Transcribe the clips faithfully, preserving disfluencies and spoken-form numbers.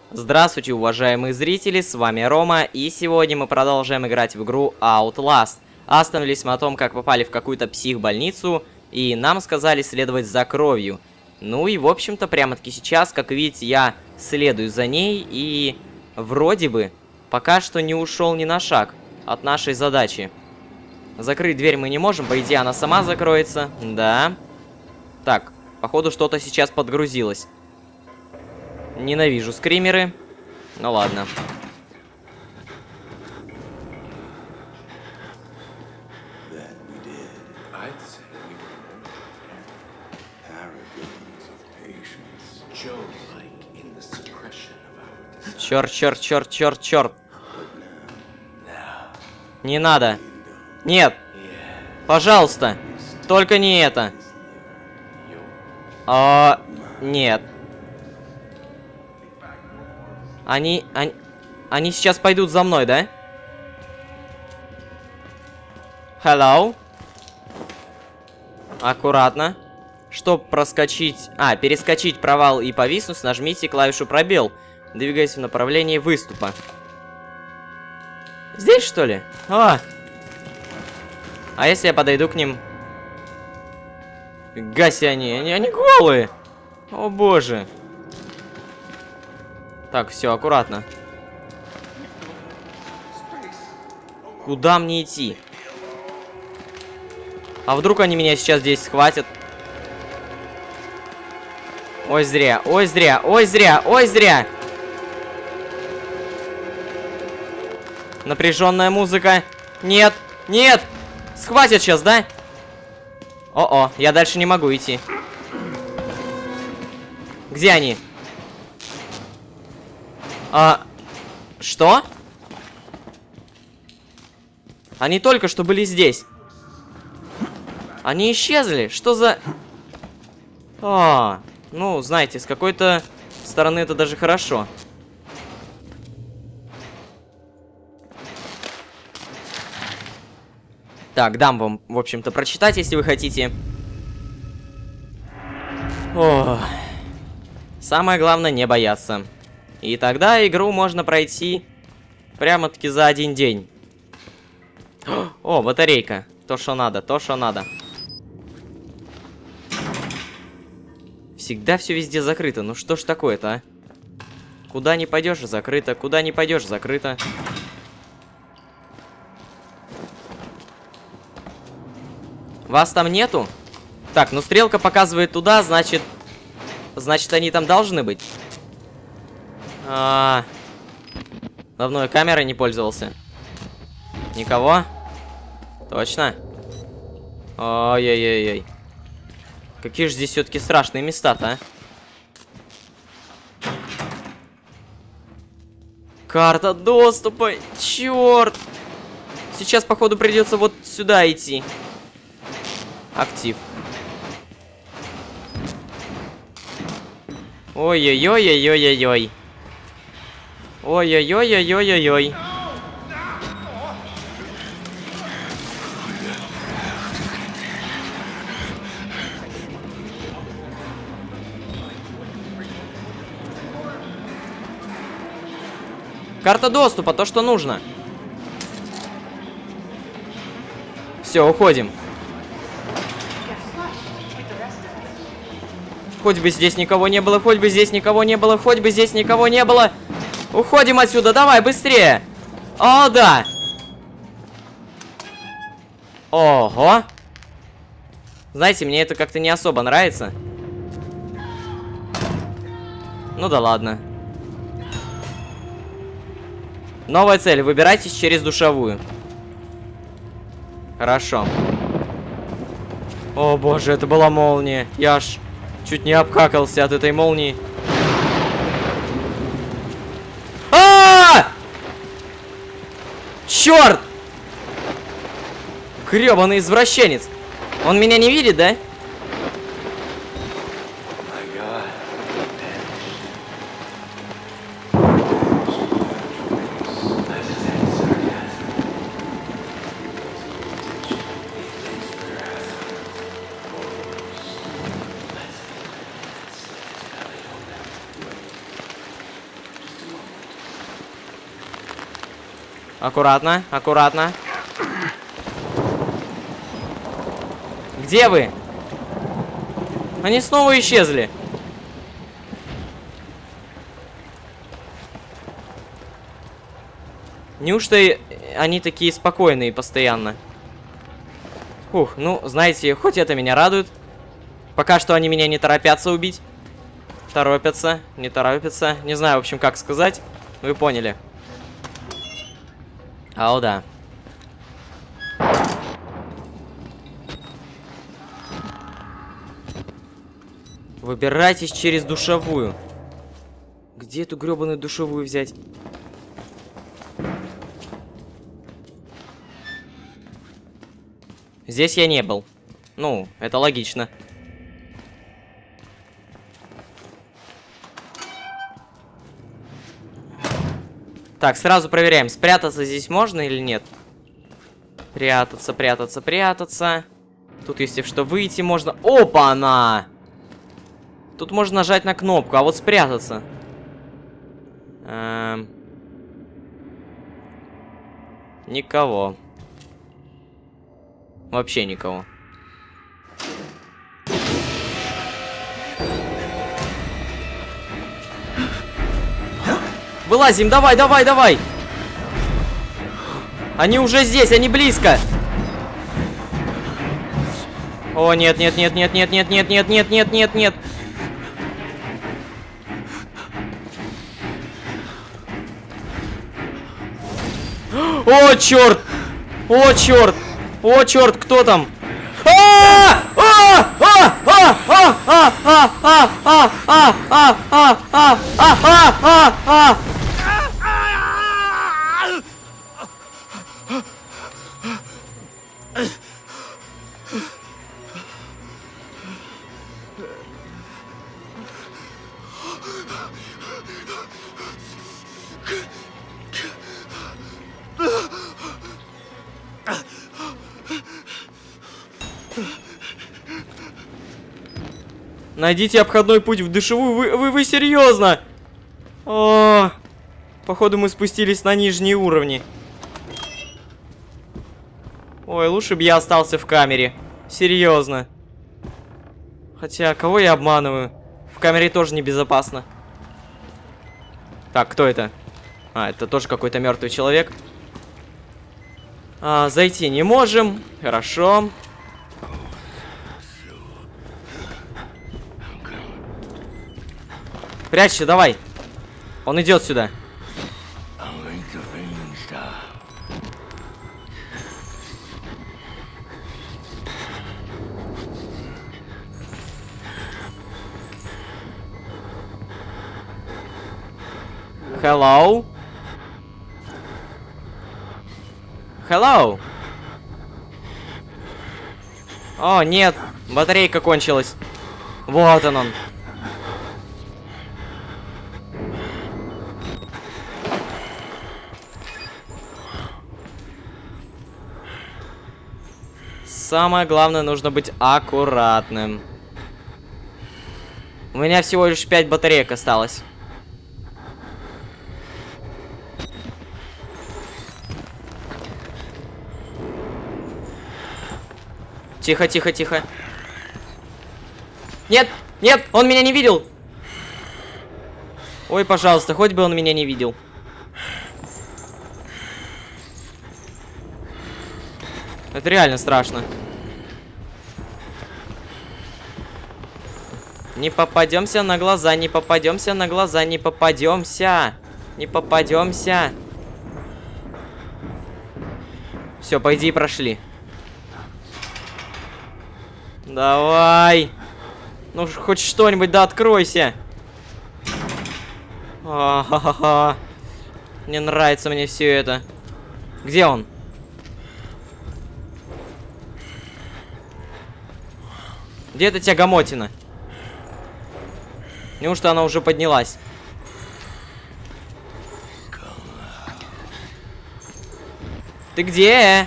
Здравствуйте, уважаемые зрители, с вами Рома, и сегодня мы продолжаем играть в игру Outlast. Остановились мы о том, как попали в какую-то психбольницу, и нам сказали следовать за кровью. Ну и, в общем-то, прямо-таки сейчас, как видите, я следую за ней, и вроде бы пока что не ушел ни на шаг от нашей задачи. Закрыть дверь мы не можем, по идее она сама закроется, да. Так, походу что-то сейчас подгрузилось. Ненавижу скримеры. Ну ладно. Черт, черт, черт, черт, черт. Не надо. Нет. Пожалуйста. Только не это. А, нет. Они, они, они сейчас пойдут за мной, да? Hello. Аккуратно. Чтобы проскочить... А, перескочить провал и повиснуть, нажмите клавишу пробел. Двигаясь в направлении выступа. Здесь, что ли? А, а если я подойду к ним? Фига себе они, они, они голые. О боже. Так, все, аккуратно. Куда мне идти? А вдруг они меня сейчас здесь схватят? Ой, зря, ой, зря, ой, зря, ой, зря. Напряженная музыка. Нет, нет. Схватят сейчас, да? О-о, я дальше не могу идти. Где они? А, что? Они только что были здесь. Они исчезли? Что за... А, ну, знаете, с какой-то стороны это даже хорошо. Так, дам вам, в общем-то, прочитать, если вы хотите. О, самое главное не бояться. И тогда игру можно пройти прямо-таки за один день. О, батарейка. То, что надо, то, что надо. Всегда все везде закрыто. Ну что ж такое-то, а? Куда не пойдешь, закрыто. Куда не пойдешь, закрыто. Вас там нету? Так, ну стрелка показывает туда, значит... Значит, они там должны быть. А, давно я камерой не пользовался. Никого? Точно? Ой-ой-ой-ой. Какие же здесь все-таки страшные места-то, а? Карта доступа. Черт. Сейчас, походу, придется вот сюда идти. Актив. Ой-ой-ой-ой-ой-ой-ой. Ой-ой-ой-ой-ой-ой-ой. Карта доступа, то, что нужно. Все, уходим. Хоть бы здесь никого не было, хоть бы здесь никого не было, хоть бы здесь никого не было. Уходим отсюда, давай, быстрее. О, да. Ого. Знаете, мне это как-то не особо нравится. Ну да ладно. Новая цель. Выбирайтесь через душевую. Хорошо. О боже, это была молния. Я аж чуть не обкакался от этой молнии. А-а-а! Черт! Гребаный извращенец. Он меня не видит, да? Аккуратно, аккуратно. Где вы? Они снова исчезли. Неужто они такие спокойные постоянно? Фух, ну, знаете, хоть это меня радует. Пока что они меня не торопятся убить. Торопятся, не торопятся. Не знаю, в общем, как сказать. Вы поняли. А, о, да. Выбирайтесь через душевую. Где эту гребаную душевую взять? Здесь я не был. Ну, это логично. Так, сразу проверяем, спрятаться здесь можно или нет. Прятаться, прятаться, прятаться. Тут, если что, выйти можно. Опа-на! Тут можно нажать на кнопку, а вот спрятаться. Эм... Никого. Вообще никого. Вылазим, давай, давай, давай. Они уже здесь, они близко. О, нет, нет, нет, нет, нет, нет, нет, нет, нет, нет, нет, нет. О, черт! О, черт! О, черт, кто там? А! А! А! А! А! А! А! А! А! А! А! А! А! А! А! Найдите обходной путь в душевую. Вы, вы, вы серьезно? О, походу мы спустились на нижние уровни. Ой, лучше бы я остался в камере. Серьезно. Хотя, кого я обманываю? В камере тоже небезопасно. Так, кто это? А, это тоже какой-то мертвый человек. А, зайти не можем. Хорошо. Прячься, давай. Он идет сюда. Hello? Hello? О, нет, батарейка кончилась. Вот он он. Самое главное, нужно быть аккуратным. У меня всего лишь пять батареек осталось. Тихо, тихо, тихо. Нет, нет, он меня не видел. Ой, пожалуйста, хоть бы он меня не видел. Это реально страшно. Не попадемся на глаза, не попадемся на глаза, не попадемся. Не попадемся. Все, по идее, прошли. Давай. Ну, хоть что-нибудь, да откройся. А-ха-ха-ха. Не нравится мне все это. Где он? Где эта тягомотина? Неужто она уже поднялась? Ты где?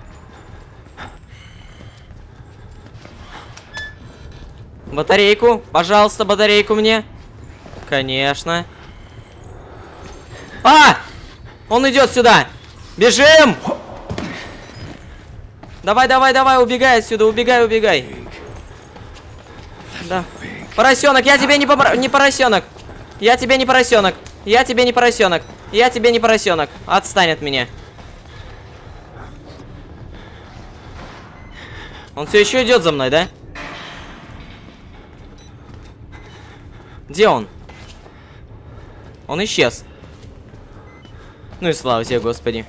Батарейку, пожалуйста, батарейку мне. Конечно. А! Он идет сюда. Бежим! Давай, давай, давай, убегай отсюда, убегай, убегай. Да. Поросенок, я тебе не, помр... не поросенок. Я тебе не поросенок. Я тебе не поросенок. Я тебе не поросенок. Отстань от меня. Он все еще идет за мной, да? Где он? Он исчез. Ну и слава тебе, Господи.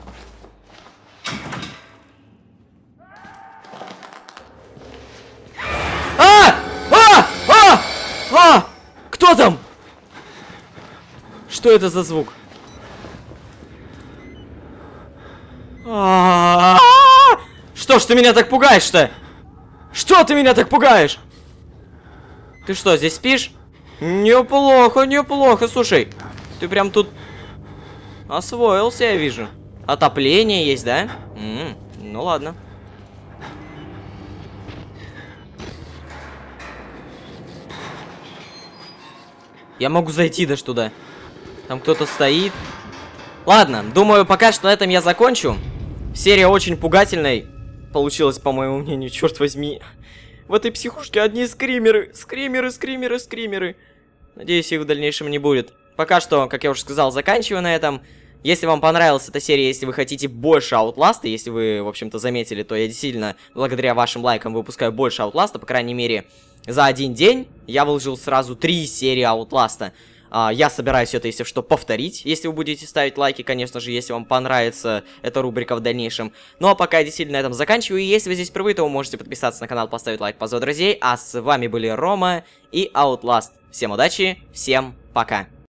А! А! А! А! Кто там? Что это за звук? А-а-а! Что ж ты меня так пугаешь-то? Что ты меня так пугаешь? Ты что, здесь спишь? Неплохо, неплохо, слушай. Ты прям тут освоился, я вижу. Отопление есть, да? М-м, ну ладно. Я могу зайти даже туда. Там кто-то стоит. Ладно, думаю, пока что на этом я закончу. Серия очень пугательной получилась, по моему мнению, черт возьми. В этой психушке одни скримеры, скримеры, скримеры, скримеры. Надеюсь, их в дальнейшем не будет. Пока что, как я уже сказал, заканчиваю на этом. Если вам понравилась эта серия, если вы хотите больше Outlast, если вы, в общем-то, заметили, то я действительно, благодаря вашим лайкам, выпускаю больше Outlast, по крайней мере, за один день я выложил сразу три серии Outlast. Uh, я собираюсь это, если что, повторить, если вы будете ставить лайки, конечно же, если вам понравится эта рубрика в дальнейшем. Ну а пока я действительно на этом заканчиваю, и если вы здесь впервые, то вы можете подписаться на канал, поставить лайк, позвать друзей. А с вами были Рома и Outlast. Всем удачи, всем пока.